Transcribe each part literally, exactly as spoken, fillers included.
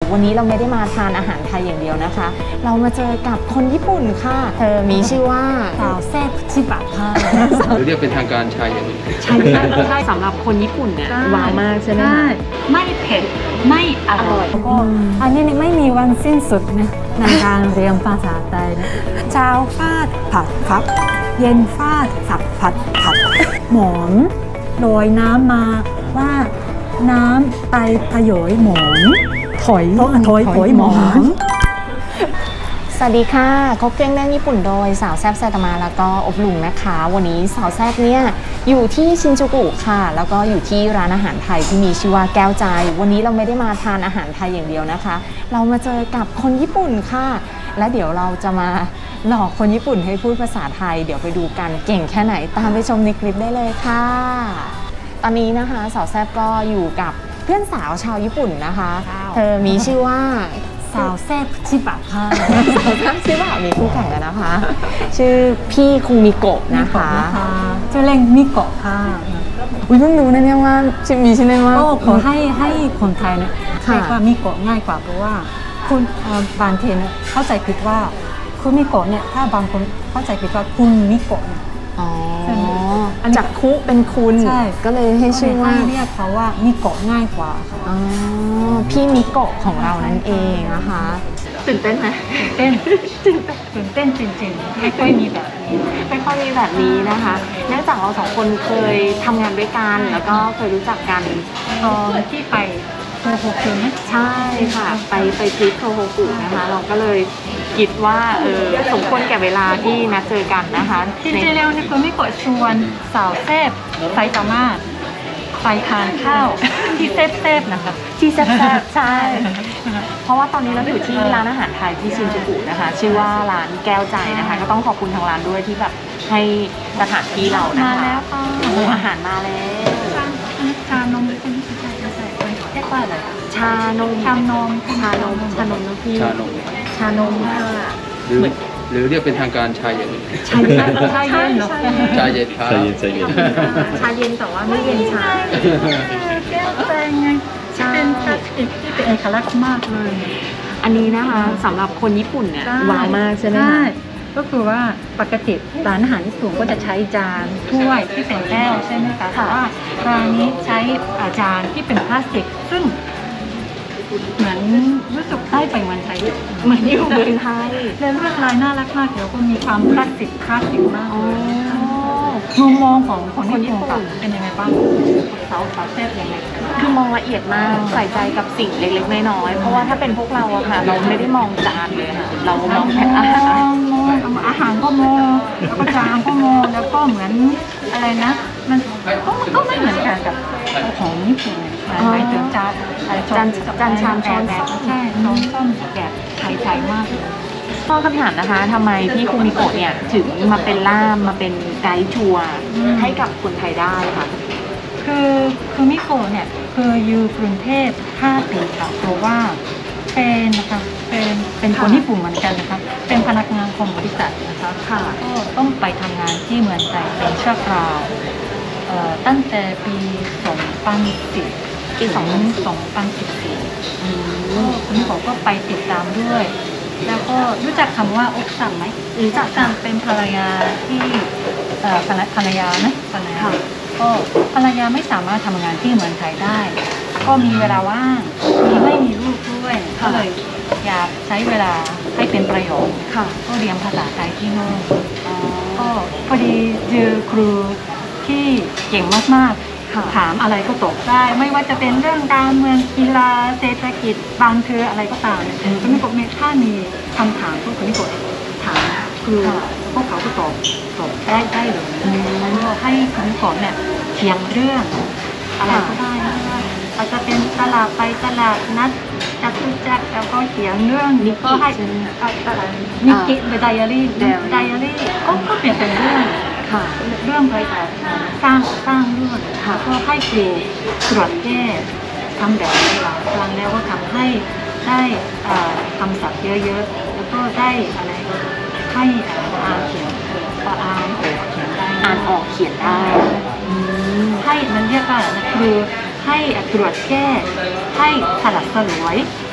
วันนี้เราไม่ได้มาทานอาหารไทยอย่างเดียวนะคะเรามาเจอกับคนญี่ปุ่นค่ะเธอมีชื่อว่าสาวแซ่บชิบะค่ะหรือเรียกเป็นทางการชายเย็นใช่ใช่สำหรับคนญี่ปุ่นเนี่ยว้าวมากใช่ไหมคะไม่เผ็ดไม่อร่อยก็อันนี้ไม่มีวันสิ้นสุดนะในการเรียนภาษาไทยเช้าฟาดผัดครับเย็นฟาดสับผัดผัดหมอนโรยน้ำมาว่าน้ำไตพยอยหมอนถอยถอยถอยหมอนสวัสดีค่ะคบเก่งแน่นญี่ปุ่นโดยสาวแซ่บไซตามะแล้วก็อบหลุงนะคะวันนี้สาวแซ่บเนี่ยอยู่ที่ชินจูกุค่ะแล้วก็อยู่ที่ร้านอาหารไทยที่มีชื่อว่าแก้วใจวันนี้เราไม่ได้มาทานอาหารไทยอย่างเดียวนะคะเรามาเจอกับคนญี่ปุ่นค่ะและเดี๋ยวเราจะมาหลอกคนญี่ปุ่นให้พูดภาษาไทยเดี๋ยวไปดูกันเก่งแค่ไหนตามไปชมในคลิปได้เลยค่ะตอนนี้นะคะสาวแซ่บก็อยู่กับเพื่อนสาวชาวญี่ปุ่นนะคะเธอมีชื่อว่าสาวแซ่บชิบะค่ะสาวแซ่บชิบะมีคู่แข่งกันนะคะชื่อพี่คุมิโกะนะคะชื่อเล่นมิโกะค่ะอุ้ยเพิ่งรู้นะเนี่ยว่ามีชื่อเล่นว่าก็ขอให้ให้คนไทยเนี่ยเรียกว่ามิโกะง่ายกว่าเพราะว่าคุณบางทีเนี่ยเข้าใจผิดว่าคุณมิโกะเนี่ยถ้าบางคนเข้าใจผิดว่าคุณมิโกะเนี่ยอ๋อจากคุเป็นคุณก็เลยให้ชื่อว่าเรียกเขาว่ามิโกะง่ายกว่าอ๋อพี่มิโกะของเรานั่นเองนะคะตื่นเต้นไหมตื่นเต้นตื่นเต้นจริงๆไม่ค่อยมีแบบนี้ไม่ค่อยมีแบบนี้นะคะเนื่องจากเราสองคนเคยทำงานด้วยกันแล้วก็เคยรู้จักกันตอนที่ไปโทโฮกุไหมใช่ค่ะไปไปทริปโทโฮกุนะคะเราก็เลยคิดว่าเออสมควรแก่เวลาที่นัดเจอกันนะคะจริงๆแล้วนี่คือไม่กดชวนสาวแซ่บไซตามะไปทานข้าวที่แซ่บๆนะคะที่แซ่บๆใช่เพราะว่าตอนนี้เราอยู่ที่ร้านอาหารไทยที่ชินจูกุนะคะชื่อว่าร้านแก้วใจนะคะก็ต้องขอบคุณทางร้านด้วยที่แบบให้สถานที่เรานะคะมาแล้วค่ะอาหารมาแล้วชานมเป็นที่ใส่ใส่เรียกว่าอะไรชานมชานมชานมชานมนะพี่ชานมชานมค่ะหรือหรือเรียกเป็นทางการชายเย็นชาเย็นชาเย็นชายเย็นครับชายเย็นชายเย็นชาเย็นแต่ว่าไม่เย็นชาแก้วใจไงเป็นพลาสติกที่เป็นเอกลักษณ์มากเลยอันนี้นะคะสำหรับคนญี่ปุ่นเนี่ยว้าวมากใช่ไหมคะก็คือว่าปกติร้านอาหารญี่ปุ่นก็จะใช้จานถ้วยที่เป็นแก้วใช่ไหมคะแต่ว่าร้านนี้ใช้จานที่เป็นพลาสติกซึ่งเหมือนรู้สึกได้ไปเมืองไทยเหมือนอยู่เมืองไทยและลวดลายน่ารักมากแล้วก็มีความคลาสสิกคลาสสิกมากมุมมองของคนญี่ปุ่นเป็นยังไงบ้างสาวสาวแซ่บยังไงคือมองละเอียดมากใส่ใจกับสิ่งเล็กๆน้อยๆเพราะว่าถ้าเป็นพวกเราอะค่ะเราไม่ได้มองจานเลยค่ะเรามองแค่อาหารอาหารก็มองแล้วก็จานก็มองแล้วก็เหมือนอะไรนะมันก็ก็ไม่เหมือนกันกับของญี่ปุ่นหมายถึงจานจานจานชามช้อนใช่ช้อนส้อมแบบไทยๆมากข้อคำถามนะคะทำไมพี่คุมิโกะเนี่ยถึงมาเป็นล่ามมาเป็นไกด์ทัวร์ให้กับคนไทยได้ค่ะคือคุมิโกะเนี่ยคืออยู่กรุงเทพห้าปีค่ะเพราะว่าเป็นนะคะเป็นเป็นคนญี่ปุ่นเหมือนกันนะคะเป็นพนักงานของบริษัทนะคะค่ะก็ต้องไปทำงานที่เมืองไทยเป็นชั่วคราวตั้งแต่ปีสองพันสิบปีสองพันสิบสี่คุณมิโกะก็ไปติดตามด้วยแล้วก็รู้จักคำว่าอกสั่งไหมรู้จักสั่งเป็นภรรยาที่ภรรยานะภรรยาก็ภรรยาไม่สามารถทำงานที่เมืองไทยได้ก็มีเวลาว่างมีไม่มีลูกด้วยก็เลยอยากใช้เวลาให้เป็นประโยชน์ก็เรียนภาษาไทยที่โน่นก็พอดีเจอครูที่เก่งมากๆถามอะไรก็ตอบได้ไม่ว่าจะเป็นเรื่องการเมืองกีฬาเศรษฐกิจบางเธออะไรก็ตามคุณมิโกะเนี่ยถ้ามีคำถามพวกคุณมิโกะถามครูพวกเขาก็ตอบตอบได้ได้เลยแล้วก็ให้คุณมิโกะเนี่ยเขียนเรื่องอะไรก็ได้อาจจะเป็นตลาดไปตลาดนัดจัตุจักรแล้วก็เขียนเรื่องนี้ก็ให้ตลาดนิกิไดอารี่ไดอารี่ก็ก็เปลี่ยนเป็นเรื่องเรื่องไปแต่สร้างสร้างเรื่องก็ให้ครูตรวจแก้ทำแบบหลายครั้งแล้วก็ทำให้ได้คำศัพท์เยอะๆแล้วก็ได้อะไรให้อ่านเขียนอ่านออกเขียนได้อ่านออกเขียนได้ให้มันเรียกว่าคือให้ตรวจแก้ให้สลับสลวย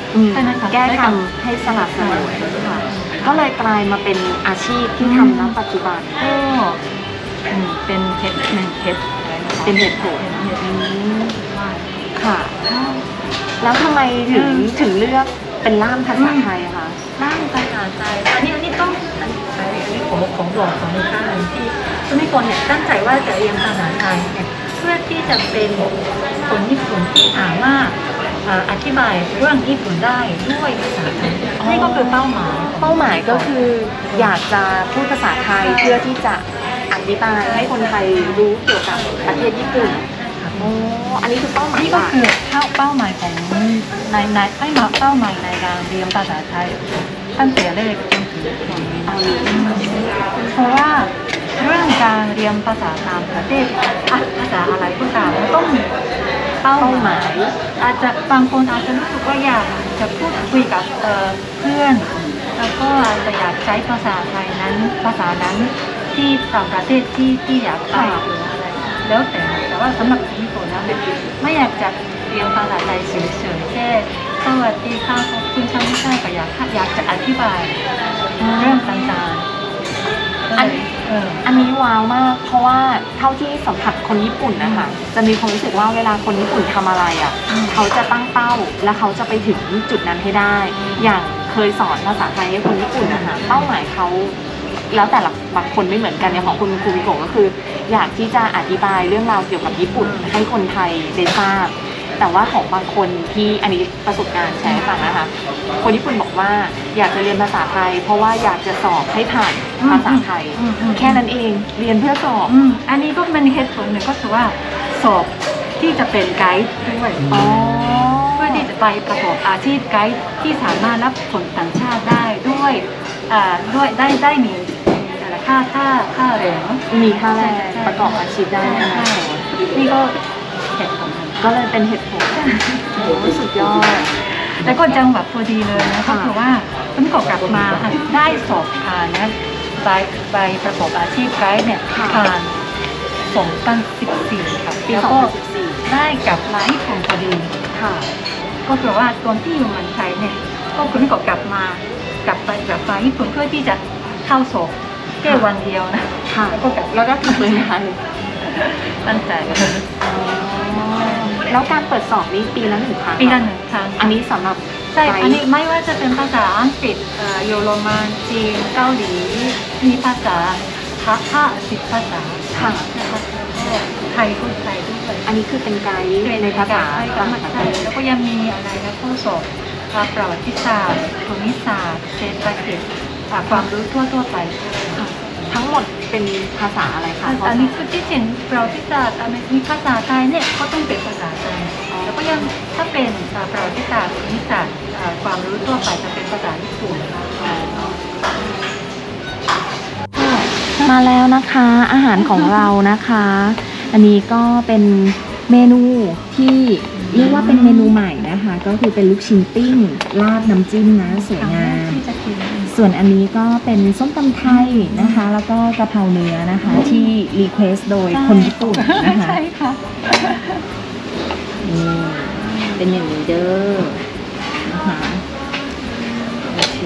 อืมใช่ไหมคะแก้ได้ทกับำให้สลัดสลวยค่ะก็เลยกลายมาเป็นอาชีพที่ทำณปัจจุบันก็อืมเป็นเหตุหนึ่งเหตุอะไรนะคะเป็นเหตุผลเหตุอืมว่าค่ะ แล้วทำไมถึงถึงเลือกเป็นล่ามภาษาไทยอะคะร่างภาษาไทยอันนี้อันนี้ต้องอันนี้อันนี้ของของหลวงของมีค่าหนึ่งที่สมัยก่อนเนี่ยตั้งใจว่าจะเรียนภาษาไทยเนี่ยเพื่อที่จะเป็นคนญี่ปุ่นที่สามารถเอ่ออธิบายเรื่องญี่ปุ่นได้ด้วยภาษาไทยนี่ก็คือเป้าหมายเป้าหมายก็คืออยากจะพูดภาษาไทยเพื่อที่จะอธิบายให้คนไทยรู้เกี่ยวกับประเทศญี่ปุ่นโอ้อันนี้คือเป้าหมายนี่ก็คือเป้าหมายของในในให้มาเป้าหมายในการเรียนภาษาไทยตั้งแต่แรกจนถึงตอนนี้เอาเลยเพราะว่าเรื่องการเรียนภาษาต่างประเทศอะภาษาอะไรก็ตามมันต้องมีเป้าหมาย อาจจะบางคนอาจจะรู้สึกว่าอยากจะพูดคุยกับเอ่อเพื่อน แล้วก็อาจจะอยากใช้ภาษาไทยนั้นภาษานั้นที่ต่างประเทศที่ที่อยากไปหรืออะไรแล้วแต่แต่ว่าสำหรับที่ผมนะไม่อยากจะเรียนภาษาไทยเฉยๆแค่สวัสดีค่ะขอบคุณค่ะไม่ใช่ก็อยากอยากจะอธิบายเรื่องต่างๆอันเอออันนี้ว้าวมากเพราะว่าเท่าที่สัมผัสคนญี่ปุ่นนะคะจะมีความรู้สึกว่าเวลาคนญี่ปุ่นทำอะไรอ่ะอืมเขาจะตั้งเป้าและเขาจะไปถึงจุดนั้นให้ได้ อย่างเคยสอนภาษาไทยให้คนญี่ปุ่นนะคะเป้าหมายเขาแล้วแต่ละบางคนไม่เหมือนกันอย่างของคุณครูมิโกะก็คือ อยากที่จะอธิบายเรื่องราวเกี่ยวกับญี่ปุ่นให้คนไทยได้ทราบ แต่ว่าของบางคนที่อันนี้ประสบการณ์แชร์ให้ฟังนะคะ คนญี่ปุ่นบอกว่าอยากจะเรียนภาษาไทย เพราะว่าอยากจะสอบให้ผ่านภาษาไทยอืมอืมแค่นั้นเองเรียนเพื่อสอบอืมอันนี้ก็เป็นเหตุผลหนึ่งก็คือว่าสอบที่จะเป็นไกด์ด้วยอ๋อเพื่อที่จะไปประกอบอาชีพไกด์ที่สามารถรับคนต่างชาติได้ด้วยอ่าด้วยได้ได้มีอะไรค่าค่าค่าแรงมีค่าแรงประกอบอาชีพได้ในอนาคตนี่ก็เหตุผลหนึ่งก็เลยเป็นเหตุผลโอ้สุดยอดแล้วก็จังหวะพอดีเลยนะก็ค่ะคือว่าผมก็กลับมาได้สอบผ่านนะไปไปประกอบอาชีพไกด์เนี่ยผ่านสองพันสิบสี่ค่ะปีแล้วสองก็พันสิบสี่ได้กลับมาญี่ปุ่นพอดีค่ะก็คือว่าตอนที่อยู่เมืองไทยเนี่ยก็คุณก็กลับมากลับไปกลับไปญี่ปุ่นเพื่อที่จะเข้าสอบแค่วันเดียวนะค่ะแล้วก็กลับแล้วก็กลับเลยนะคะตั้งใจแล้วการเปิดสอบนี้ปีละหนึ่งครั้งปีละหนึ่งครั้งอันนี้สำหรับใช่ไกด์อันนี้ไม่ว่าจะเป็นภาษาอังกฤษเอ่อเยอรมันจีนเกาหลีมีภาษาห้าห้าสิบภาษาค่ะนะคะก็ไทยก็ไทยด้วยอันนี้คือเป็นไกด์ในภาษาใช่ต่างค่ะประเทใช่ศแล้วก็ยังมีอะไรนะข้อสอบอ่าประวัติศาสตร์ภูมิศาสตร์เศรษฐกิจอ่าความรู้ทั่วทั่วๆไปค่ะทั้งหมดเป็นภาษาอะไรคะอันนี้คือที่จริงประวัติศาสตร์อันนี้มีภาษาไทยเนี่ยก็ต้องเป็นภาษาไทยแล้วก็ยังถ้าเป็นอ่าประวัติศาสตร์ภูมิศาสตร์อ่าความรู้ทั่วไปจะเป็นภาษาญี่ปุ่นมาแล้วนะคะอาหารของเรานะคะ อันนี้ก็เป็นเมนูที่เรียกว่าเป็นเมนูใหม่นะคะ ก็คือเป็นลูกชิ้นปิ้งราดน้ำจิ้มนะสวยงามที่จะกินส่วนอันนี้ก็เป็นส้มตำไทยนะคะ แล้วก็กะเพราเนื้อนะคะที่รีเควสโดยคนญี่ปุ่นนะคะใช่ค่ะนี่เป็นอย่างนี้เด้อนะคะโอเค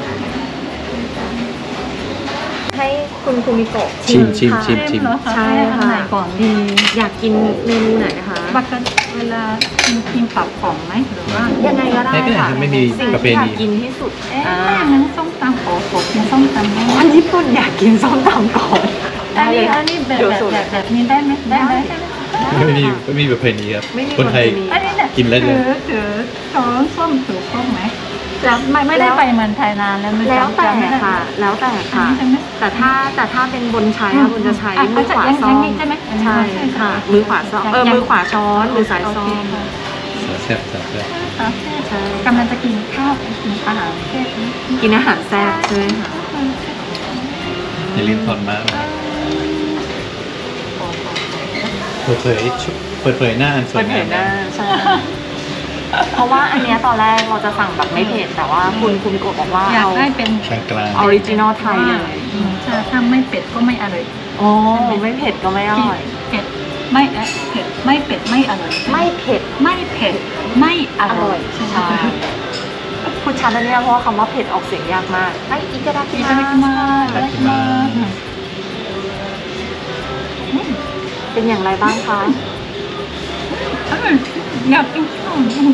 ให้คุณคุมิโกะชิมชิมค่ะชิมชิมเหรอคะใช่อันค่ะไหนก่อนดีอยากกินเมนูไหนคะบักกันเวลากินกินปรับของไหมหรือว่ายังไงก็ได้ไม่เป็นไรค่ะครับไม่มีสิ่งประเพที่อยาณีกกินที่สุดเอ๊ะอ่างั้นส้มตำขอขอกินส้มตำได้ไหมคนญี่ปุ่นอยากกินส้มตำก่อนอันนี้ได้อันนี้แบบเดี๋ยวแบบสูตรแบบแบบนี้ได้ไหมได้ไหมไม่มีไม่มีประเพณีครับไม่มีคนไทยประเพณีอันนี้เนี่ยกินได้เลยถือถือช้อนส้มถือครกไหมจะไม่ไม่ได้แล้วไปเมืองไทยนานแล้วไม่แล้วจำแต่จำไม่ได้ค่ะ แล้วแต่อันค่ะนี้ใช่ไหมแต่ถ้าแต่ถ้าเป็นบนใช้ค่ะคุณจะใช้อ่ะมือขวายังซ้อยังมมีใช่ไหมใช่ค่ะ มือขวาซ้อมเออมือขวาช้อนมือซ้ายซ้อมแซ่บแซ่บแซ่บใช่กำลังจะกินข้าวกินอาหารเทศนี้กินอาหารแซ่บใช่ไหมคะอย่าลืมถอนมากเปิดเผยชุดเปิดเผยหน้าอันสวเปิยดเผงามยหน้าใช่เพราะว่าอันเนี้ยตอนแรกเราจะสั่งแบบไม่เผ็ดแต่ว่าคุณคุณโกะบอกว่าอยากเอาให้เป็นกลางกลางออริจินอลไทยเลยอืมถ้าถ้าไม่เป็ดก็ไม่อร่อยโอ้ไม่เผ็ดก็ไม่อร่อยเผ็ดไม่เอ๊ะเผ็ดไม่เป็ดไม่อร่อยไม่เผ็ดไม่เผ็ดไม่ออร่ร่ออย ยใช่ไหมใช่พูดชัดนะเนี่ยเพราะว่าคำว่าเผ็ดออกเสียงยากมากไออิกาดาคิいมาただきますいただきますเป็นอย่างไรบ้างคะอยากกินข้าว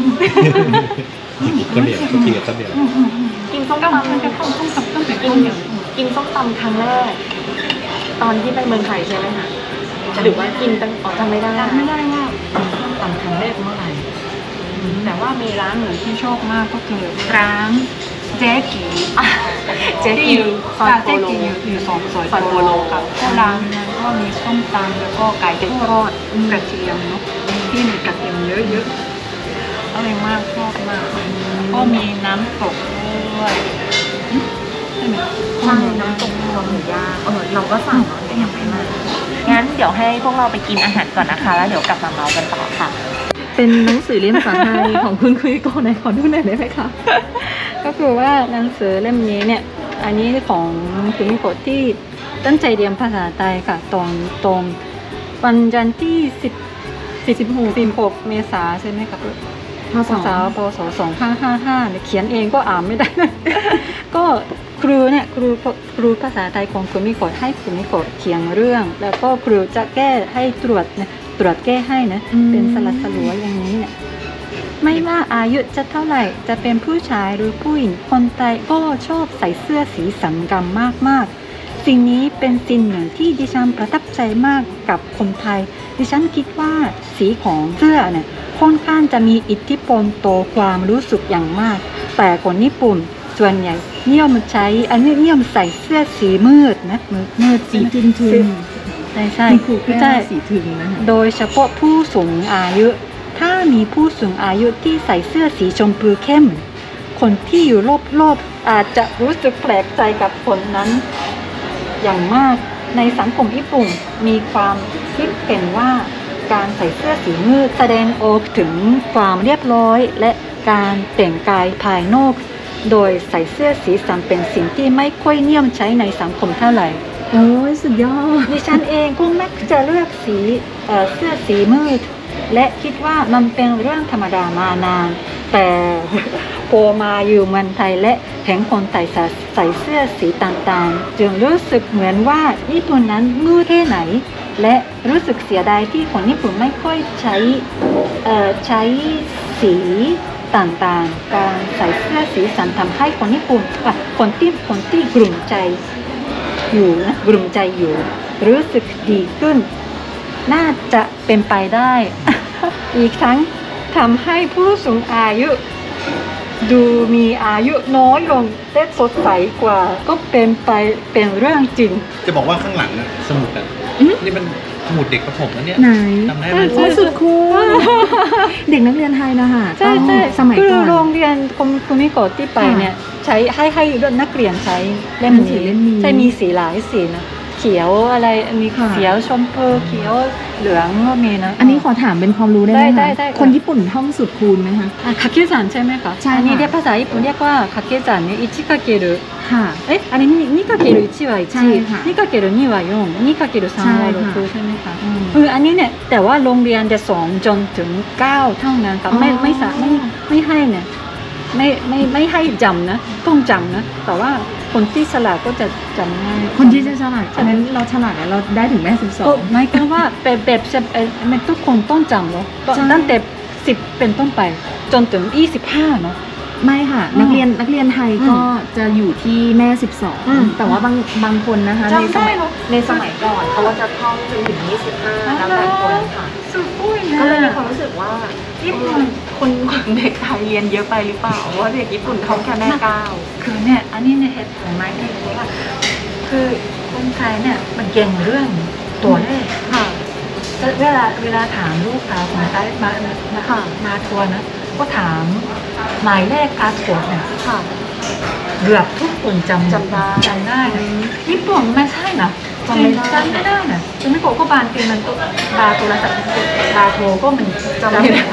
ข้าวเหนียวก็กินกับข้าวเหนียวกินส้มต้องตำมันจะต้องต้องต้องต้องเป็นข้าวเหนียวกินส้มตำครั้งแรก ตอนที่ไปเมืองไทยใช่ไหมคะหรือว่ากินตั้งอ๋อจำไม่ได้จำไม่ได้ว่าต้องตำครั้งแรกเมื่อไหร่แต่ว่ามีร้านหนึ่งที่ชอบมากก็คือร้านเจ๊กีเจ๊ที่กิอยู่ซอยโปเจ๊โลกีอยู่อยู่สองซอยซอยโปโปโลโลครับก็ร้านนั้นก็มีส้มตำแล้วก็ไก่ทอดกระเทียมเนาะที่มีกระเทียมเยอะๆอร่อยมากชอบมากก็มีน้ำตกด้วยใช่ไหมใช่น้ำตกรวมหมูย่างเออเราก็สั่งเนาะแต่ยังไม่มางั้นเดี๋ยวให้พวกเราไปกินอาหารก่อนนะคะ แล้วเดี๋ยวกลับมาเมากันต่อค่ะ เป็นหนังสือเล่มภาษาไทยของคุณคุยโกไหนขอดูหน่อยได้ไหมคะก็คือว่าหนังสือเล่มนี้เนี่ยอันนี้ของคุณมิโกะที่ตั้งใจเรียนภาษาไทยค่ะตรงตรงวันจันทร์ที่สิบสิบหกสิบหกเมษาใช่ไหมคะภาษาพศสองห้าห้าห้าเนี่ยเขียนเองก็อ่านไม่ได้ ก็ครูเนี่ยครูครูภาษาไทยของคุณมิโกะให้คุณมิโกะเขียนเรื่อง แล้วก็ครูจะแก้ให้ตรวจนะตรวจแก้ให้นะเป็นสลัดสลัวอย่างนี้เนี่ยไม่ว่าอายุจะเท่าไหร่จะเป็นผู้ชายหรือผู้หญิงคนไทยก็ชอบใส่เสื้อสีสันกันมากๆสิ่งนี้เป็นสิ่งหนึ่งที่ดิฉันประทับใจมากกับคนไทยดิฉันคิดว่าสีของเสื้อเนี่ยค่อนข้างจะมีอิทธิพลต่อความรู้สึกอย่างมากแต่คนญี่ปุ่นส่วนใหญ่นิยมใช้อันนี้นิยมใส่เสื้อสีมืดนะมืดมืดสีทึนทึนใช่ใช่ใช่สีทึนนะโดยเฉพาะผู้สูงอายุถ้ามีผู้สูงอายุที่ใส่เสื้อสีชมพูเข้มคนที่อยู่รอบๆอาจจะรู้สึกแปลกใจกับคนนั้นอย่างมากในสังคมญี่ปุ่นมีความคิดเห็นว่าการใส่เสื้อสีมืดแสดงออกถึงความเรียบร้อยและการแต่งกายภายนอกโดยใส่เสื้อสีสันเป็นสิ่งที่ไม่ค่อยนิยมใช้ในสังคมเท่าไหร่โอ้ยสุดยอดดิฉันเองก็มักจะเลือกสีเอ่อเสื้อสีมืดและคิดว่ามันเป็นเรื่องธรรมดามานานแต่พอมาอยู่เมืองไทยและเห็นคนไทยใส่เสื้อสีต่างๆจึงรู้สึกเหมือนว่าญี่ปุ่นนั้นมืดแค่ไหนและรู้สึกเสียดายที่คนญี่ปุ่นไม่ค่อยใช้เอ่อใช้สีต่างๆการใส่เสื้อสีสันทำให้คนญี่ปุ่นอ่ะคนที่คนที่กลุ่มใจอยู่นะกลุ่มใจอยู่รู้สึกดีขึ้นน่าจะเป็นไปได้ อีกทั้งทำให้ผู้สูงอายุดูมีอายุน้อยลงและสดใสกว่าก็เป็นไปเป็นเรื่องจริงจะบอกว่าข้างหลังอะสมุดอะนี่มันสมุดเด็กประถมแล้วเนี่ยไหนจำได้ไหมโอ้สุดคูลเด็กนักเรียนไทยนะคะใช่ใช่สมัยคือก่อนโรงเรียนคุณคุณมิโกะที่ไปเนี่ยใช้ให้ให้นักเรียนใช้เล่มหนังสืนี้อเล่มนี้ใช่มีสีหลายสีนะเขียวอะไรมีค่ะเขียวชมพูเขียวเหลืองก็มีนะอันนี้ขอถามเป็นความรู้ได้ไหมได้คะได้ได้คนญี่ปุ่นท่องสุดคูณไหมคะอ่ะคาเกจันใช่ไหมคะใช่ค่ะอันนี้เรียกภาษาญี่ปุ่นเรียกว่าคาเกจันเนี่ยいちかけるค่ะเอ๊ะอันนี้นี่かけるいちはใช่ค่ะいち にかけるにはよん にかけるさんはใช่ค่ะหกใช่ไหมคะอืมเอออันนี้เนี่ยแต่ว่าโรงเรียนจะสอนจนถึงเก้าเท่านั้นค่ะไม่อ๋อไม่สาไม่ไม่ให้เนี่ยไม่ไม่ไม่ให้จำนะต้องจำนะแต่ว่าคนที่ฉลาดก็จะจำง่ายคนที่จะฉลาดฉะนั้นเราฉลาดแล้วเราได้ถึงแม่สิบสอก็งหมายความว่าแบบแบบเอ่อมันทุกคนต้องจำเนาะใช่ตั้งแต่สิบเป็นต้นไปจนถึงยี่สิบห้าเนาะไม่ค่ะอืมนักเรียนนักเรียนไทยก็อืมจะอยู่ที่แม่สิบสองอืมแต่ว่าบางบางคนนะคะในจำสได้มัยเนอะในสมัยก่อนเขาก็จะท่องจนถึงยี่สิบห้าแล้วแต่คนค่ะสุดปุ้ยนะก็เลยมีความรู้สึกว่าญี่ปุ่นคนคนเด็กไทยเรียนเยอะไปหรือเปล่าเพราะว่าเด็กญี่ปุ่นท่องแค่แม่เก้าคือเนี่ยอันนี้เนี่ยเหตุผลไหมที่รู้ว่าคือคนไทยเนี่ยมันเก่งเรื่องตัวเลขค่ะเวลาเวลาถามลูกสาวของไทยมามาค่ะมาทัวร์นะก็ถามหมายเลขพาสปอร์ตเนี่ยค่ะเกือบทุกคนจำจำได้จำได้นะญี่ปุ่นไม่ใช่นะจำไม่ได้จำไม่ได้นะจำไม่โกก็บานทีมันก็บาร์โทรศัพท์บาร์โทรก็มันจำไม่ได้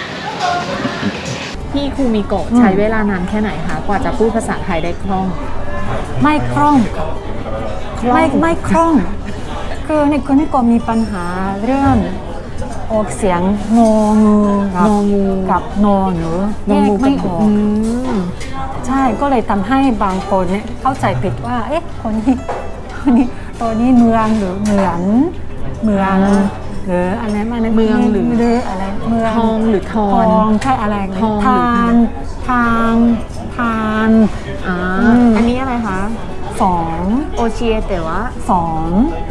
พี่ครูมิโกะใช้เวลานานแค่ไหนคะกว่าจะพูดภาษาไทยได้คล่องไม่คล่องค่ะคล่องไม่ไม่คล่อง คือในคนนี้ก็มีปัญหาเรื่องออกเสียงงองูกับงองูกับนอหนูแยกไม่ออกอืมใช่ก็เลยทำให้บางคนเนี่ยเข้าใจผิดว่าเอ๊ะคนนี้คนนี้ตัวนี้เมืองหรือเหมือนเมืองหรืออะไรมาในเมืองหรือหรืออะไรเมืองทองหรือทอทอน งใช่อะไรทองหรือทานทางทานอ่าอืมอันนี้อะไรคะสองโอเชียแต่ว่าสอง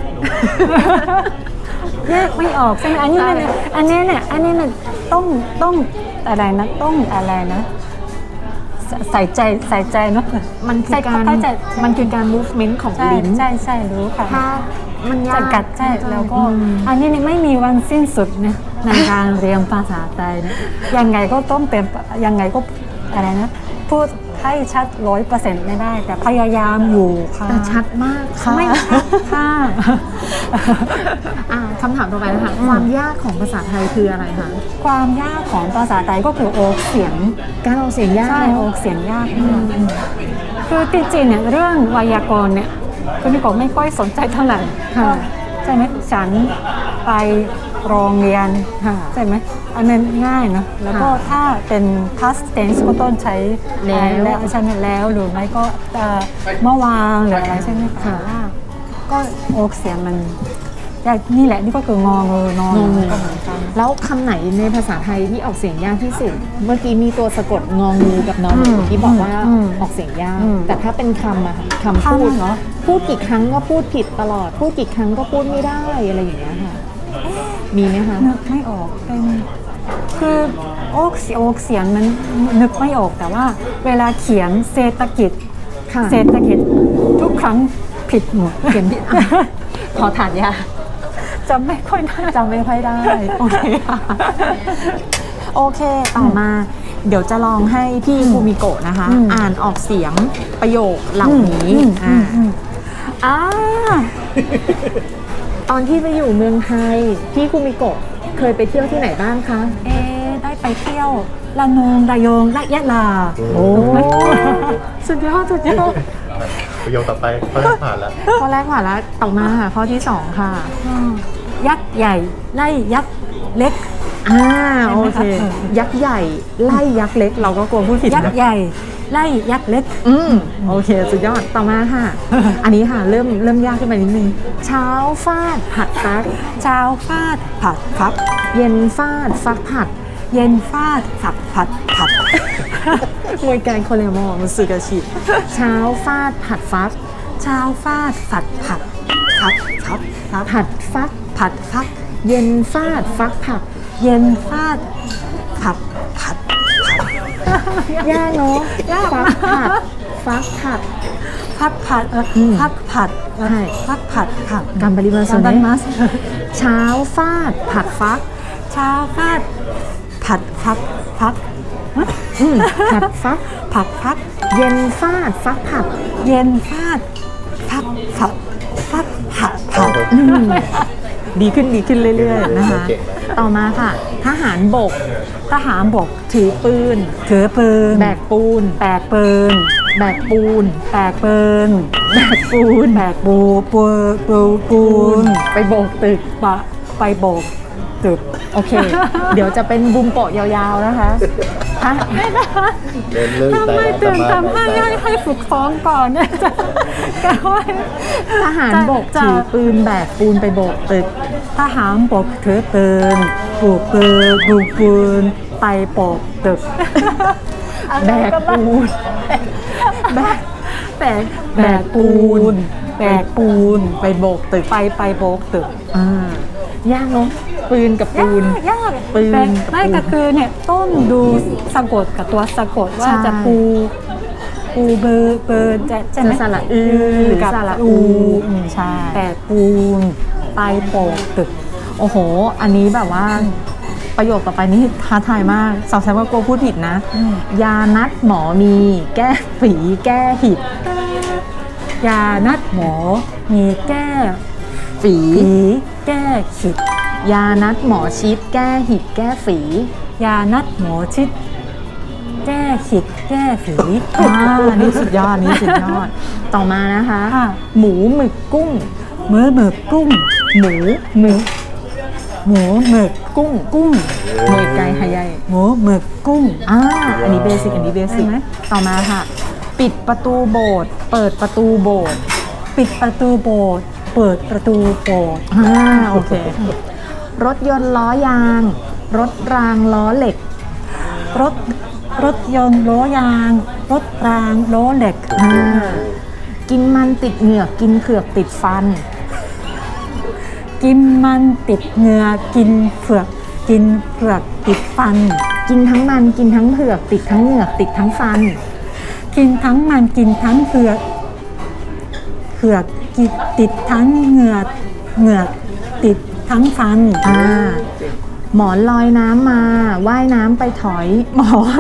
แยกไม่ออกใช่ไหมอันนี้ใช่เนี่ยอันนี้เนี่ยอันนี้เนี่ยต้องต้องอะไรนะต้องอะไรนะใส่ใส่ใจใส่ใจเนาะมันคือการเข้าใจมันคือการ movement ของใช่ลิ้นใช่ใช่รู้ค่ะถ้ามันยาจะกกัดใช่แล้วก็อืมอันนี้เนี่ยไม่มีวันสิ้นสุดนะในการเรียนภาษาไทยเนี่ยยังไงก็ต้องเป็นยังไงก็อะไรนะพูดให้ชัดร้อยเปอร์เซ็นต์ไม่ได้ แต่พยายามอยู่ค่ะแต่ชัดมากค่ะไม่ชัดค่ะอ่าคำถามต่อไปนะคะความยากของภาษาไทยคืออะไรคะความยากของภาษาไทยก็คือออกเสียงการออกเสียงยากใช่เนออะอกเสียงยากมากคือจริงๆเนี่ยเรื่องไวยากรณ์เนี่ยคุณพี่ก็ไม่ค่อยสนใจเท่าไหร่ค่ะใช่ไหมฉันไปโรงเรียนค่ะใช่ไหมอันนั้นง่ายนะแล้วก็ค่ะถ้าเป็น past tense ก็ต้องใช้แล้วแล้วใช่ไหมแล้วหรือไม่ก็เอ่อเมื่อวานหรืออะไรใช่ไหมค่ะว่าก็ออกเสียงมันอย่างนี่แหละนี่ก็คืององูนององูก็เหมือนกันแล้วคำไหนในภาษาไทยที่ออกเสียงยากที่สุด เมื่อกี้มีตัวสะกดงองูกับนอหนูอืมที่บอกว่าอืมออกเสียงยากอืมแต่ถ้าเป็นคำอะค่ะคำพูดคำเหรอพูดกี่ครั้งก็พูดผิดตลอด พูดกี่ครั้งก็พูดไม่ได้อะไรอย่างเงี้ยค่ะ มีไหมคะนึกไม่ออกเป็นคือออกเสียงออกเสียงมันนึกไม่ออกแต่ว่า เวลาเขียนเศรษฐกิจค่ะเศรษฐกิจทุกครั้งผิดหมดเขียนผิดอ่ะขอถานยาจำไม่ค่อยได้จำไม่ค่อยได้ โอเคค่ะโอเค ต่อมา เดี๋ยวจะลองให้พี่ภูมิโกะนะคะอืมอ่านออกเสียงประโยคเหล่านี้อืมอ่าอืมอ่าตอนที่ไปอยู่เมืองไทย พี่ภูมิโกะเคยไปเที่ยวที่ไหนบ้างคะเอะได้ไปเที่ยวละนองระยองและยะลาโอ้สุดยอดสุดยอดประโยคต่อไปเขาได้ผ่านแล้วข้อแรกผ่านแล้วต่อมาค่ะข้อที่สองค่ะยักษ์ใหญ่ไล่ยักษ์เล็กอ่าโอเคใช่ไหมคะยักษ์ใหญ่ไล่ยักษ์เล็ก เราก็กลัวพูดผิดยักนะษ์ใหญ่ไล่ยักษ์เล็กอืมโอเค สุดยอดต่อมาค่ะ อันนี้ค่ะเริ่มเริ่มยากขึ้นมานิดนึง เช้าฟาดผัดฟักเช้าฟาดผัดครับเย็นฟาดฟักผัดเย็นฟาดผัดผัดผัดมวยการโคเรโมมันสึกาชิเช้าฟาดผัดฟักเช้าฟาดผัดผัดผัดผัดผัดผัดฟักผัดฟักเย็นฟาดฟักผัดเย็นฟาดผัดผัดยากเนาะยากฟักผัดฟักผัดผัดผัดเอออืมผัดผัดเออใช่ผัดผัดผัดการบริบาลการบันมัสเช้าฟาดผัดฟักเช้าฟาดผัดฟักฟักอืมผัดฟักผัดฟักเย็นฟาดฟักผัดเย็นฟาดฟักฟักฟักผัดผัดอืมดีขึ้นดีขึ้นเรื่อยๆนะคะเก่งนะต่อมาค่ะ ทหารบกทหารบกถือปืนถือปืนแบกปูนแบกปืนแบกปูนแบกปืนแบกปูนแบกปูปูปูปูนไปโบกตึกปะไปโบกตึกโอเค เดี๋ยวจะเป็นบุมโปะยาวๆนะคะฮะเล่นเรื่องทำใจไมร้ายตื่นมากทำให้ให้ให้ฝึกฟ้องก่อนเนี่ยจะก็ว่าทหารบกจะถือปืนแบกปูนไปโบกตึกทหารบกถือปืนปลูกปืนปลูกปืนไปโบกตึกแบกปูนแบกแบกแบกปูนแบกปูนไปโบกตึกไปไปโบกตึกอ่ายากเนาะปืนกับปูนยากปืนแต่กับไม่ปูนก็คือเนี่ยต้องดูสะกดกับตัวสะกดว่าใช่จะปูปูเบอร์เบอร์จะใช่ไหมจะสระอือหรือกับสระอูอืมใช่แปดปูนไปโปกตึกโอ้โห อันนี้แบบว่าประโยคต่อไปนี่ท้าทายมากสาวแซมว่ากลัวพูดผิดนะอืมยานัดหมอมีแก้ฝีแก้หิดยานัดหมอมีแก้ฝีฝีแก้ขิดยานัดหมอชิดแก้หิดแก้ฝียานัดหมอชิด แก้ขิดแก้ฝีอ่านี่สุดยอดนี่สุดยอด ต่อมานะคะค่ะหมูหมึกกุ้งมือหมึกกุ้งหมูหมึกหมูหมึกกุ้งกุ้งหน่วยไก่หายใหญ่หมูหมึกกุ้งอ่าอันนี้เบสิกอันนี้เบสิกได้ไหมต่อมาค่ะ ปิดประตูโบสถ์เปิดประตูโบสถ์ปิดประตูโบสถ์เปิดประตูโบสถ์อ่าโอเค รถยนต์ล้อยาง รถรางล้อเหล็กรถรถยนต์ล้อยาง รถรางล้อเหล็กอ่ากินมันติดเหงือกกินเผือกติดฟันกินมันติดเหงือกินเผือกกินเผือกติดฟันกินทั้งมันกินทั้งเผือกติดทั้งเหงือกติดทั้งฟันกินทั้งมันกินทั้งเผือกเผือกกินติดทั้งเหงือกเหงือกติดทั้งฟันอ่าหมอนลอยน้ำมาว่ายน้ำไปถอยหมอน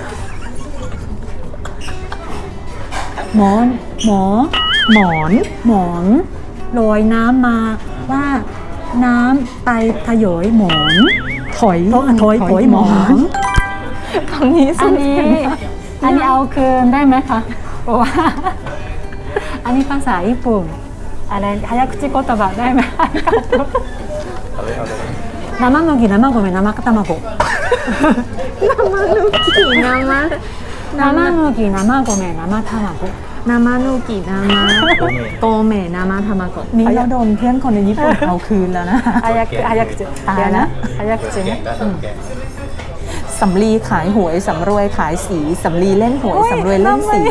หมอนหมอหมอนหมอนลอยน้ำมาว่าน้ำไปทะเยอยหมอนถอยถอยถอยถอยหมอนคำนี้อัสุนดนี้อันนี้เอาคืนได้ไหมคะเพราะว่า อันนี้ภาษาญี่ปุ่นอะไร早口言葉ได้ไหมเอาเลยเอาเลย生麦生米生卵น้ำมันลูกกี่น้ำมัน生麦生米生卵生卵น้ำมันลูกกี่น้ำมันโกเมน้ำมันทามาโกะนี่เราโดนเพื่อนคนในญี่ปุ่นเอาคืนแล้วนะ早く早口ตายเดี๋ยวแล้นะว早口แกねงได้แล้วแกงสำลีขายหวยสำรวยขายสีสำลีเล่นหวยสำรวยเล่นสี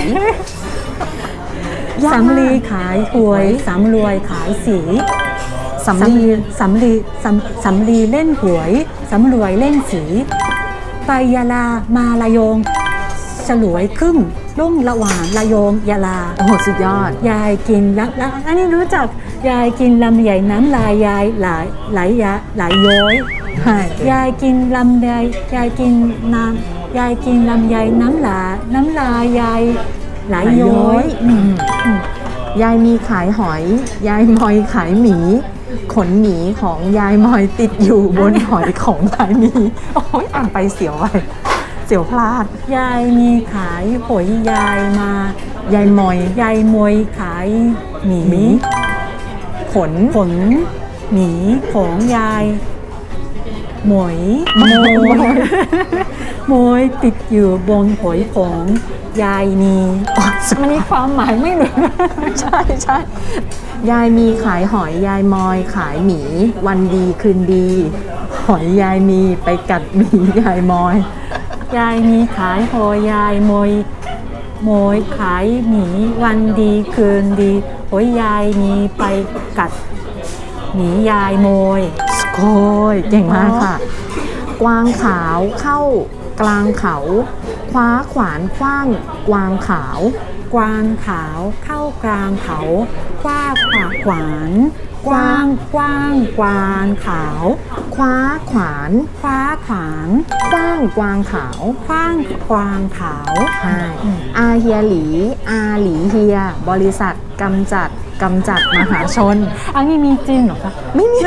ยากสำมากลีขายหวยสำรวยขายสีสำลีสำลีสำสำลีเล่นหวยสำรวยเล่นสีไปยาลามาลายงฉลวยครึ่งรุ่งระหว่างระยงยาลาโอ้โหสุดยอดยายกินละละอันนี้รู้จักยายกินลำใหญ่น้ำลายยายหลายหลายยาหลายย้อยใช่ยายกินลำใหญ่ยายกินน้ำยายกินลำใหญ่น้ำลาน้ำลายยายหลายย้อยอืมยายมีขายหอย ยายมอยขายหมี ขนหมีของยายมอยติดอยู่บนหอยของยายมีโอ้ยอ่านไปเสียวไปเสียวพลาดยายมีขายหอยยายมายายมอยยายมวยขายหมีหมี ขนขนหมีของยายหมวยโมยโมยติดอยู่บนหอยของยายมีอันนี้ความหมายไม่รู้ใช่ใช่ยายมีขายหอยยายมอยขายหมี วันดีคืนดี หอยยายมีไปกัดหมียายมอยยายมีขายหอยยายมวยโมยขายหมีวันดีคืนดีหอยยายมีไปกัดหมียายโมยสโกยเก่งมากค่ะ กวางขาวเข้ากลางเขา คว้าขวานคว้างกวางขาวกวางขาวเข้ากลางเขาคว้าขวาขวานกว้างกว้างกวางขาวคว้าขวานคว้าขวานคว้างกวางขาวคว้างกวางขาวใช่อาเฮียหลี อาหลีเฮีย บริษัทกำจัดกำจัดมหาชนอันนี้มีจริงเหรอคะไม่มี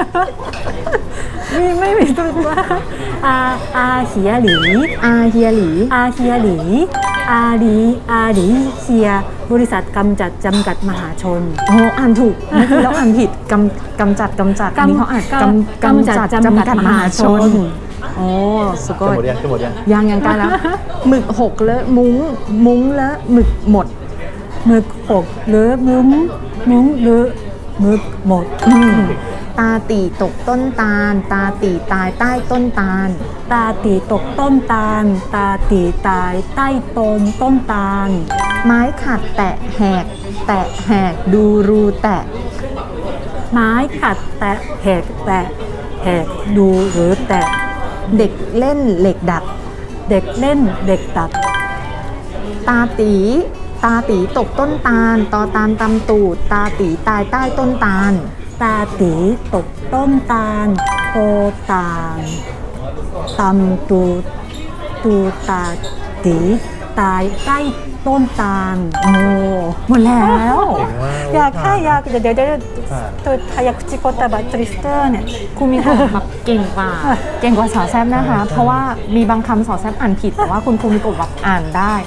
มีไม่มีตัวว่าอาอาเฮียหลีอาเฮียหลีอาเฮียหลีอาลีอาหลีเฮียบริษัทกำจัดจำกัดมหาชนโอ้อ่านถูกเมื่อกี้เราอ่านผิดกำกำจัดกำจัดอันนี้เขาอ่านกำกำจัดจำกัดมหาชนโอ้สุดยจะอหมดดยังจะหมดยังยังยังใกล้แล้ว หมึกหกเลอะมุ้ง มุ้งเลอะหมึกหมดหมึกหกหรือมุ้งมุ้งหรือหมึกหมดตาตีตกต้นตาล ตาตีตายใต้ต้นตาลตาตีตกต้นตาล ตาตีตายใต้ต้นต้นตาลไม้ขัดแตะแหก แตะแหกดูรูแตะไม้ขัดแตะแหกแตะแหกดูหรือแตะเด็กเล่นเหล็กดัดเด็กเล่นเด็กตัดตาตี ตาตีตกต้นตาล ตอตาลตำตูด ตาตีตายใต้ต้นตาลตาตีตกต้นตาลโตตาลตำตูตูตาตีตายใต้ต้นตาลโอ้หมดแล้วเก่งมากอยากให้อยากเดี๋ยวเดี๋ยวเดี๋ยวผ่านตัวพยักจิโกตะบัตริสเตอร์เนี่ยครูมีกบแบบเก่งกว่า เก่งกว่าสาวแซบนะคะ เพราะว่ามีบางคำสาวแซบอ่านผิดแต่ว่าคุณครูมีกบแบบอ่านได้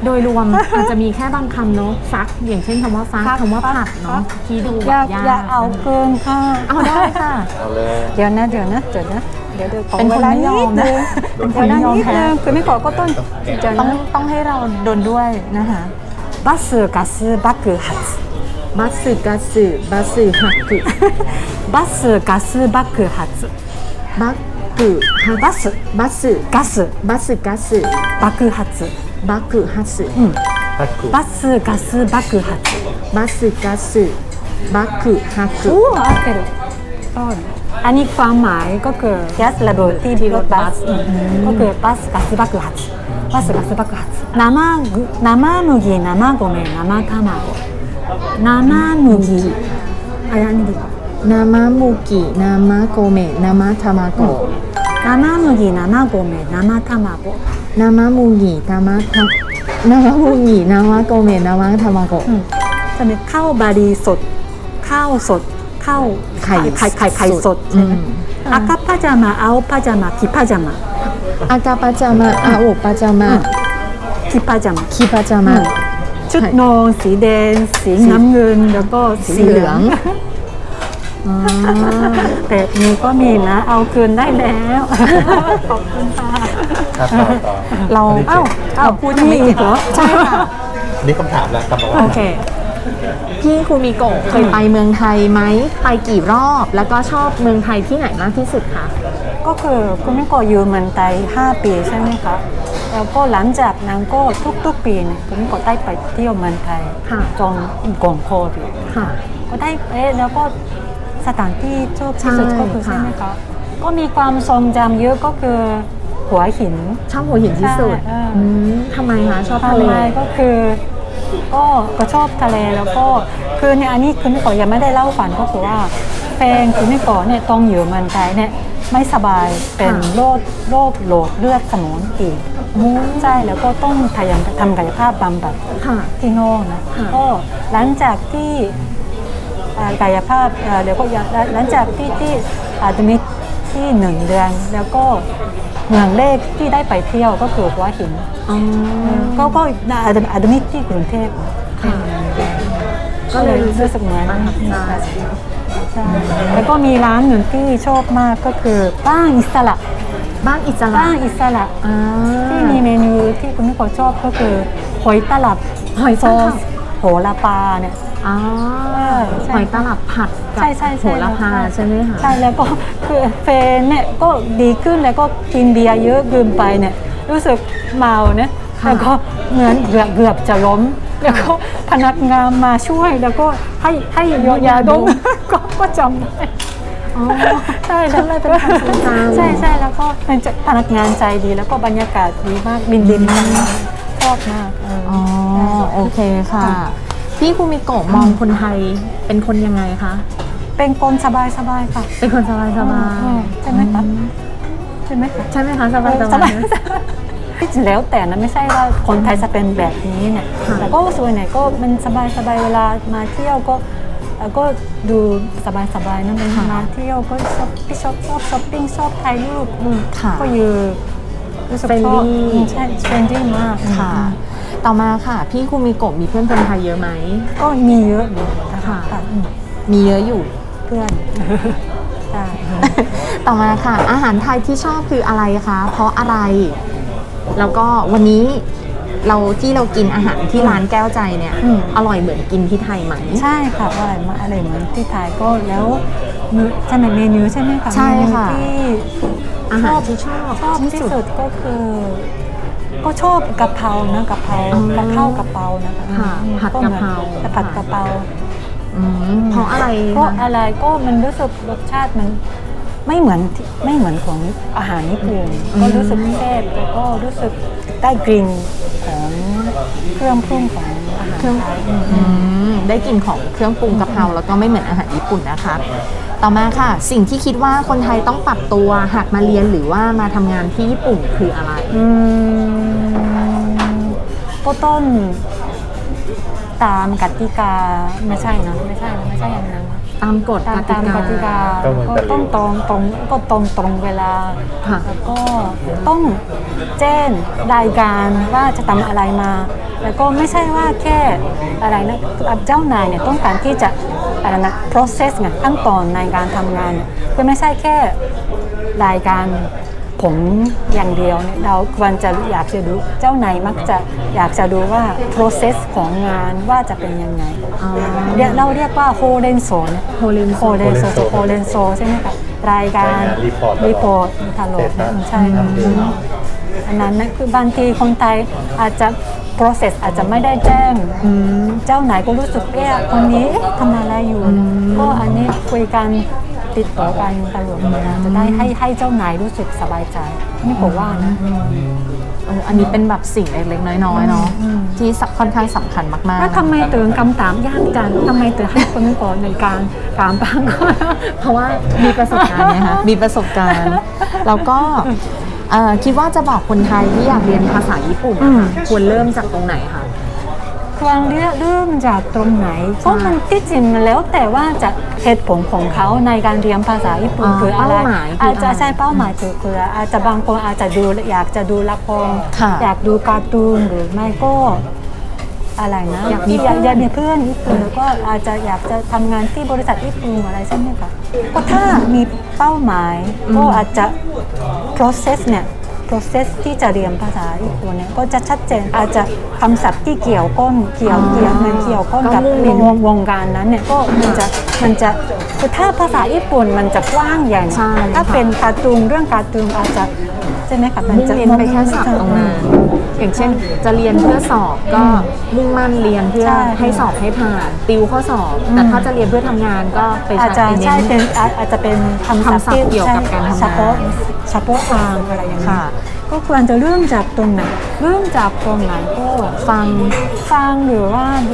โดยรวม อาจจะมีแค่บางคำเนาะฟักอย่างเช่นคำว่าฟักฟักคำว่าฟักผัดเนาะฟักที่ดูอแบย่าบยากอย่าเอาเกินค่ะเอาได้ค่ะเอาเลยเดี๋ยวนะเดี๋ยวนะเดี๋ยวนะเดี๋ยวเดี๋ยวขอเป็นคนวลาไม่ยอมนะนิดนึงเดี๋ยวนะนิดนึงคือไม่ขอก็ต้นเดี๋ยวต้องนะต้องให้เราโดนด้วยนะคะบัสกัสบักฮัตบัสสึกัสสึบัสสึฮักกุบัสกัสบักฮัตบักกุฮักบัสบัสสึกัสบัสสึกัสสึบักฮัตบักกุฮัตสึพัดกุบัสกัสบักฮัตบัสสึกัสสึบักกุฮักกุอู้合ってるต้นอันนี้ความหมายก็คือ yes ระเบิดที่รถบัสก็คือบัสกัสบักฮัตบัสกัสบักฮัต生生麦生米生米生麦อะไรนี่ดีกว่านามามูกินามาโกเมะนามาทามาโกะ生麦生米生卵นามามูกินามาทานามามูกินามาโกเมะนามาทามาโกะจะมีข้าวบารีสดข้าวสดข้าวไข่ไข่ไข่ไข่สดใช่ไหมอืมอากาพาจามาเอาพาจามาคิพาจามาอากาปาจามาอาโอปาจามาคิพาจามาคีปาจามาชุดนอนสีแดงสีน้ำเงินแล้วก็สีสีเหเหลืลืออง งอ๋อแต่นี้ก็มีนะเอาคืนได้แล้วขอบคุณค่ะครับต่อต่อเราอันนี้เอ้าเจ็ดเราพูดยังไม่เก็บเหรอใช่ค่ะอันนี่คำถามแล้วกลับมาว่าโอเค พี่คูมิโกะเคยไปเมืองไทยไหมไปกี่รอบ แล้วก็ชอบเมืองไทยที่ไหนมากที่สุดคะก็คือคุณแม่ก็อยู่เมืองไทยห้าปีใช่ไหมคะแล้วก็หลังจากนั้นก็ทุกๆปีเนี่ยคุณแม่ก็ได้ไปเที่ยวเมืองไทยค่ะจนก่อนโควิดค่ะก็ได้เอ๊ะแล้วก็สถานที่ชอบที่สุดใช่ก็คือค่ะใช่ไหมคะก็มีความทรงจำเยอะก็คือหัวหินชอบหัวหินที่สุดใช่เอออืมทำไมคะชอบทะเลทำไมก็คือก็ก็ชอบทะเลแล้วก็คือเนี่ยอันนี้คุณไม่ก่อยังไม่ได้เล่าฝันก็คือว่าแฟนคุณไม่ก่อเนี่ยต้องอยู่เมืองไทยเนี่ยไม่สบายเป็นโรคโรคโหลดเลือดสมองตีบใช่แล้วก็ต้องพยายามทำกายภาพบำบัดค่ะที่โน่นนะค่ะก็หลังจากที่อ่ากายภาพเอ่อเดี๋ยวก็อย่าหลังจากที่ที่อาจจะมีที่หนึ่งเดือนแล้วก็เมืองแรกที่ได้ไปเที่ยวก็คือหัวหินอ๋อก็ก็อาจจะอาจจะมีที่กรุงเทพค่ะก็เลยรู้สึกเหมือนประทับใจใช่แล้วก็มีร้านหนึ่งที่ชอบมากก็คือบ้านอิสระบ้านอิสระบ้านอิสระอ่าที่มีเมนูที่คุณผู้ชมชอบก็คือหอยตลับหอยซตอลับสโหระพาเนี่ยอ๋อใช่หอยตลับผัดกับใช่ใช่โหระพาใช่ไหมคะใช่แล้วก็คือแฟนเนี่ยก็ดีขึ้นแล้วก็กินเบียร์เยอะเกินไปเนี่ยรู้สึกเมาเนี่ยแล้วก็เหมือนเกือบเกือบจะล้ม แล้วก็พนักงานมาช่วยแล้วก็ให้ให้ยาดม ก็ก็จำได้อ๋อใช่ก็เลยเป็นความทรงจำใช่ใช่แล้วก็เป็นพนักงานใจดีแล้วก็บรรยากาศดีมากบินบินกันชอบมากเอออ๋อใช่โอเคค่ะ พี่คูมิโกะมองคนไทยเป็นคนยังไงคะเป็นคนสบายสบายๆค่ะเป็นคนสบายสบายอืมใช่ไหมคะใช่ไหมคะใช่ไหมคะสบายสสบาบาย ยแล้วแต่นะไม่ใช่ว่าคนไทยจะเป็นแบบนี้เนี่ยค่ะแต่ก็ส่วนไหนก็มันสบายสบายเวลามาเที่ยวก็เอ่อก็ดูสบายสบายนะมันมาเที่ยวก็ชอบพี่ชอบชอบช้อปปิ้งชอบถ่ายรูปอืมค่ะก็อยู่รู้สึกชอบ Friendly อืมใช่เฟรนดี้มากค่ะ ต่อมาค่ะ พี่คูมิโกะมีเพื่อนคนไทยเยอะไหมก็มีเยอะอยู่นะค่ะอืมมีเยอะอยู่เพื่อน ใช่ต่อมาค่ะ อาหารไทยที่ชอบคืออะไรคะ เพราะอะไร แล้วก็วันนี้เราที่เรากินอาหารที่ร้านแก้วใจเนี่ยอืมอร่อยเหมือนกินที่ไทยไหมใช่ค่ะอร่อยมากอร่อยเหมือนที่ไทยก็แล้วมื้อใช่ไหมเมนูใช่ไหมคะใช่ค่ะเมนูที่อาหารที่ชอบชอบที่สุดก็คือ ก็ชอบกะเพรานะกะเพราอืมกะเพรากะเพรานะคะค่ะอืมผัดกะเพราก็หมือนแต่ผัดกะเพราอืมเพราะอะไรก็คะอะไรก็มันรู้สึกรสชาติมันไม่เหมือนที่ไม่เหมือนของอาหารญี่ปุ่นก็รู้สึกแซ่บแล้วก็รู้สึกได้กลิ่นของเครื่องปรุงของอาหารเครื่องไทยอืมได้กลิ่นของเครื่องปรุงกะเพราแล้วก็ไม่เหมือนอาหารญี่ปุ่นนะคะ ต่อมาค่ะ สิ่งที่คิดว่าคนไทยต้องปรับตัวหากมาเรียนหรือว่ามาทำงานที่ญี่ปุ่นคืออะไรอืมก็ต้องตามกติกาไม่ใช่นะไม่ใช่นะไม่ใช่อย่างนั้นตามกฎตามกตามกติติกากาก็ต้องตรงตรงก็ตรงตรงเวลาค่ะแล้วก็ต้องแจ้งรายการว่าจะทำอะไรมาแล้วก็ไม่ใช่ว่าแค่อะไรนะเจ้านายเนี่ยต้องการที่จะอะไรนะ process ไงขั้นตอนในการทำงานเนี่ยคือไม่ใช่แค่รายการผลอย่างเดียวเนี่ยเราควรจะอยากจะดูเจ้านายมักจะอยากจะดูว่า process ของงานว่าจะเป็นยังไงเรียกเราเรียกว่า โฮเรนโซเนี่ย โฮเรนโซ โฮเรนโซ โฮเรนโซใช่ไหมคะรายการรีพอร์ตตลอดใช่ค่ะอันนั้นนะคือบางทีคนไทยอาจจะ process อาจจะไม่ได้แจ้งเจ้านายก็รู้สึกเอ๊ะคนนี้ทำอะไรอยู่ก็อันนี้คุยกันติดต่อกันตลอดเวลาจะได้ให้ให้เจ้านายรู้สึกสบายใจไม่บอกว่านะอันนี้เป็นแบบสิ่งเล็กๆน้อยๆเนาะที่ค่อนข้างสำคัญมากๆแล้วทำไมตื่นคำถามยากจังทำไมตื่นให้คนก่อนในการถามบ้างเพราะว่ามีประสบการณ์ไงคะมีประสบการณ์แล้วก็คิดว่าจะบอกคนไทยที่อยากเรียนภาษาญี่ปุ่นควรเริ่มจากตรงไหนคะควรเริ่มจากตรงไหนเพราะมันที่จริงแล้วแต่ว่าจะเหตุผลของเขาในการเรียนภาษาญี่ปุ่นคืออะไรอาจจะใช่เป้าหมายคือคืออาจจะบางคนอาจจะดูอยากจะดูละครอยากดูการ์ตูนหรือไม่ก็อะไรนะอยากมีอยากมีเพื่อนญี่ปุ่นแล้วก็อาจจะอยากจะทำงานที่บริษัทญี่ปุ่นอะไรใช่ไหมคะก็ถ้ามีเป้าหมายก็อาจจะ process เนี่ยprocess ที่จะเรียนภาษาญี่ปุ่นเนี่ยก็จะชัดเจนอาจจะคำศัพท์ที่เกี่ยวข้องเกี่ยวเกี่ยวมันเกี่ยวข้องกับวงวงการนั้นเนี่ยก็มันจะมันจะคือถ้าภาษาญี่ปุ่นมันจะกว้างอย่างถ้าเป็นการ์ตูนเรื่องการ์ตูนอาจจะใช่ไหมคะมันจะเรียนไปแค่ศัพท์ตรงนั้นอย่างเช่นจะเรียนเพื่อสอบก็มุ่งมั่นเรียนเพื่อให้สอบให้ผ่านติวข้อสอบแต่ถ้าจะเรียนเพื่อทำงานก็ไปอาจจะใช่เป็นอาจจะเป็นคำศัพท์เกี่ยวกับการทำงานเฉพาะเฉพาะทางอะไรอย่างนี้ก็ควรจะเริ่มจากตรงไหนเริ่มจากตรงไหนก็ฟังฟังหรือว่าดู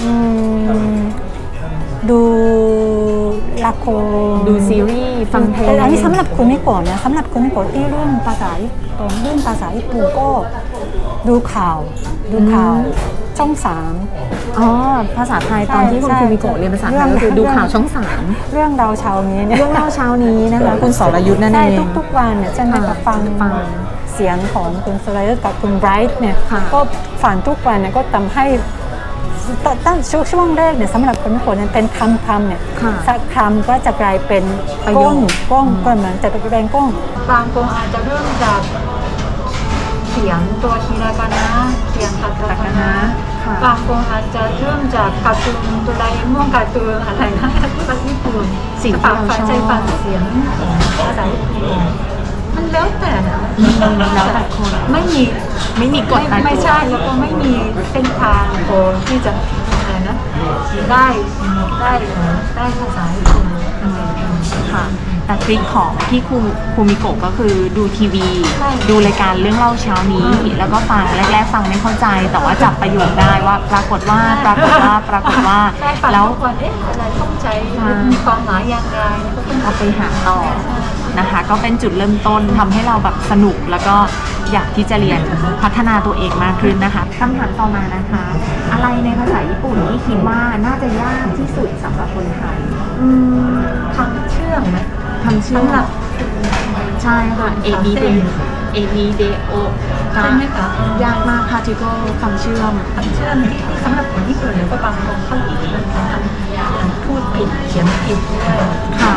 ดูละครดูซีรีส์ฟังเพลงอันนี้สำหรับคนไม่ก่อนนะสำหรับคนไม่ก่อนที่เรื่องภาษาญี่ปุ่นเรื่องภาษาญี่ปุ่นก็ดูข่าวดูข่าวช่องสามอ๋อภาษาไทยตอนที่คุณคูมิโกะเรียนภาษาไทยก็คือดูข่าวช่องสามเรื่องเราเช้านี้เรื่องเราเช้านี้นะคะคุณสรยุทธ์นั่นเองใช่ทุกๆวันเนี่ยฉันจะฟังฟังเสียงของคุณสรยุทธ์กับคุณไบรท์เนี่ยก็ฟังทุกวันเนี่ยก็ทำให้ตั้งช่วงแรกเนี่ยสำหรับคนไม่คนนั้นเป็นคำคำเนี่ยสักคำก็จะกลายเป็นก้องก้องก็เหมือนจะเป็นก้องบางคนอาจจะเริ่มจากเขียนตัวทีละกันนะเขียนคาตาคานะบางคนอาจจะเริ่มจากการ์ตูนตัวไดม่วงการ์ตูนอะไรนะภาษาญี่ปุ่นสิ่งที่เราชอบใช้ฟังเสียงภาษาญี่ปุ่นมันแล้วแต่นะแล้วแต่คนไม่มีไม่มีกฎตายตัวไม่ใช่แล้วก็ไม่มีเส้นทางคนที่จะอะไรนะได้ได้ได้ภาษาญี่ปุ่นค่ะแต่ทริคของที่ครูครูมิโกะก็คือดูทีวีดูรายการเรื่องเล่าเช้านี้แล้วก็ฟังแรกๆฟังไม่เข้าใจแต่ว่าจับประโยคได้ว่าปรากฏว่าปรากฏว่าปรากฏว่าแล้วเอ๊ะอะไรต้องใช้ความหมายยังไงก็ต้องเอาไปหาต่อนะคะก็เป็นจุดเริ่มต้นทำให้เราแบบสนุกแล้วก็อยากที่จะเรียนพัฒนาตัวเองมากขึ้นนะคะคำถามต่อมานะคะอะไรในภาษาญี่ปุ่นที่คิดว่าน่าจะยากที่สุดสำหรับคนไทยคำเชื่อมไหมคำเชื่อมใช่ค่ะ A B D A B D O ใช่ไหมคะยากมากค่ะที่ก็คำเชื่อมคำเชื่อมที่สำหรับคนญี่ปุ่นเนี่ยก็บางคนเขาพูดผิดเขียนผิดด้วยค่ะ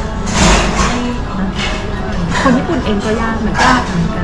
คนญี่ปุ่นเองก็ยากเหมือนกัน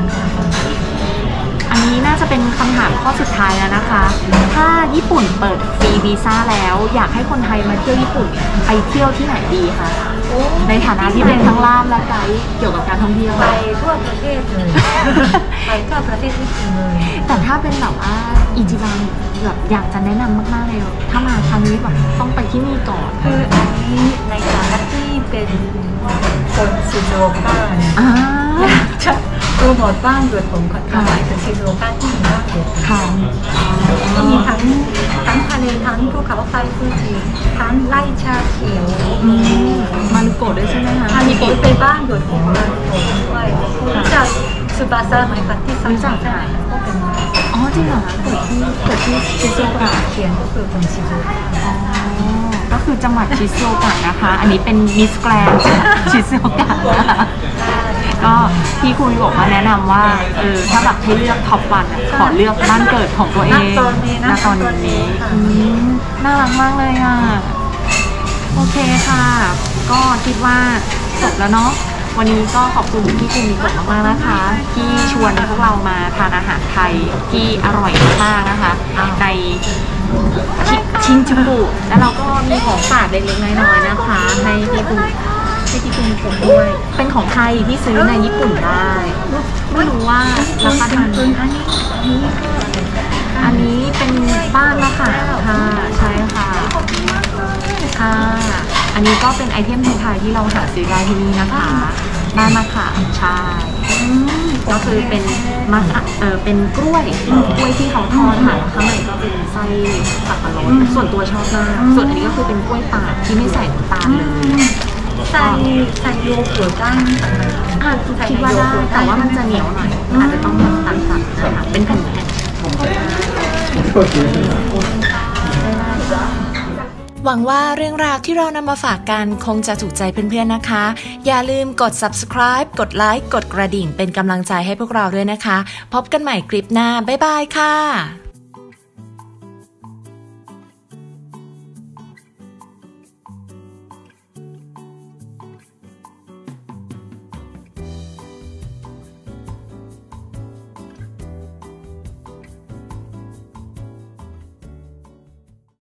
อันนี้น่าจะเป็นคำถามข้อสุดท้ายแล้วนะคะถ้าญี่ปุ่นเปิดฟรีวีซ่าแล้วอยากให้คนไทยมาเที่ยวญี่ปุ่นไปเที่ยวที่ไหนดีคะในฐานะที่เป็นทั้งล่ามและไกด์เกี่ยวกับการท่องเที่ยวไปทั่วประเทศเลยไปทั่วประเทศญี่ปุ่นเลยแต่ถ้าเป็นแบบว่าอิจิบังแบบอยากจะแนะนำมากๆเลยถ้ามาครั้งนี้แบบต้องไปที่นี่ก่อนคืออันนี้ในฐานะที่เป็นคนชิโซโอกะจะโปรโมทบ้านเกิดของคนไทยเป็นชิโซโอกะที่มีมากเลยค่ะก็มีทั้งทั้งทะเลทั้งภูเขาไฟฟูจิทั้งไร่ชาเขียวมารุโกะด้วยใช่ไหมคะมีโกะเป็นบ้านเกิดของมารุโกะด้วยรู้จักซูบาซาไหมคะที่ซัมซุงค่ะก็เป็นอ๋อจริงเหรอเกิดที่เกิดที่ชิโซโอกะเขียนก็คือเป็นชิโซโอกะก็คือจังหวัดชิซูโอกะนะคะอันนี้เป็นมิสแกรนด์ชิซูโอกะก็พี่คุยบอกว่าแนะนำว่าเออถ้าแบบให้เลือกท็อปวันอะขอเลือกบ้านเกิดของตัวเองณตอนนี้นะณตอนนี้อืมน่ารักมากเลยอ่ะโอเคค่ะ ก็คิดว่าจบแล้วเนาะวันนี้ก็ขอบคุณพี่คุมิโกะมากๆนะคะ ที่ชวนพวกเรามาทานอาหารไทยที่อร่อยมากๆนะคะในชิชินจูกุแล้วเราก็มีของฝากเล็กๆน้อยๆนะคะให้พี่คุให้พี่คุมิโกะด้วยเป็นของไทยที่ซื้อในญี่ปุ่นได้ไม่รู้ว่าราคาทันอันนี้อันนี้เป็นบ้านมะขามค่ะใช่ค่ะค่ะอันนี้ก็เป็นไอเทมไทยๆที่เราหาซื้อได้ที่นี่นะคะบ้านมะขามใช่ก็คือเป็นมะเออเป็นกล้วยกล้วยที่เขาทอดค่ะข้างในก็เป็นไส้สับปะรดส่วนตัวชอบมากส่วนอันนี้ก็คือเป็นกล้วยตากที่ไม่ใส่น้ำตาลเลยใส่ใส่โยเกิร์ตได้ไหมอาจจะคิดว่าได้แต่ว่ามันจะเหนียวหน่อยอาจจะต้องแบบตัดๆนะคะเป็นแผ่นๆ หวังว่าเรื่องราวที่เรานำมาฝากกันคงจะถูกใจเพื่อนๆนะคะอย่าลืมกด subscribe กดไลค์กดกระดิ่งเป็นกำลังใจให้พวกเราด้วยนะคะพบกันใหม่คลิปหน้าบ๊ายบายค่ะ